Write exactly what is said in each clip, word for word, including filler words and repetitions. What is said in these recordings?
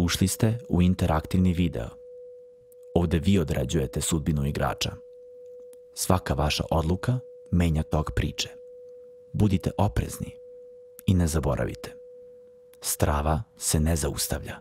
Ušli ste u interaktivni video. Ovde vi određujete sudbinu igrača. Svaka vaša odluka menja tok priče. Budite oprezni i ne zaboravite. Strava se ne zaustavlja.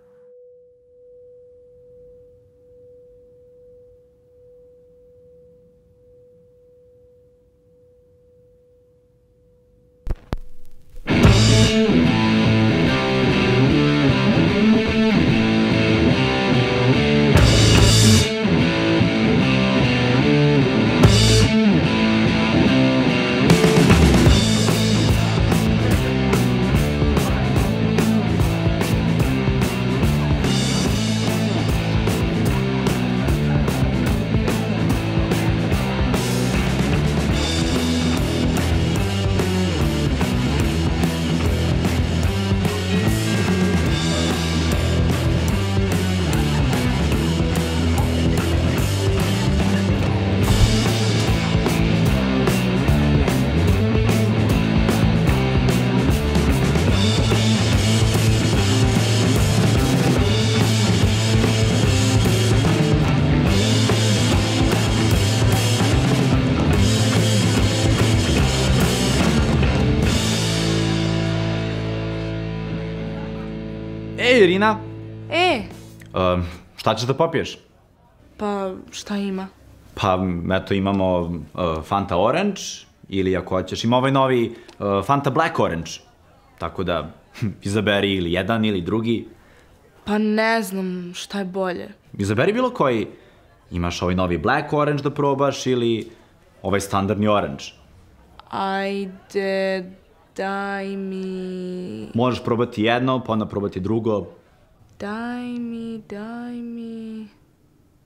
Ej, Irina! E! Uh, šta ćeš da popiješ? Pa, šta ima? Pa, eto, imamo uh, Fanta Orange, ili ako hoćeš, ima ovaj novi uh, Fanta Black Orange. Tako da, izaberi ili jedan ili drugi. Pa ne znam šta je bolje. Izaberi bilo koji. Imaš ovaj novi Black Orange da probaš ili ovaj standardni Orange. Ajde, daj mi... Možeš probati jedno, pa onda probati drugo. Daj mi, daj mi...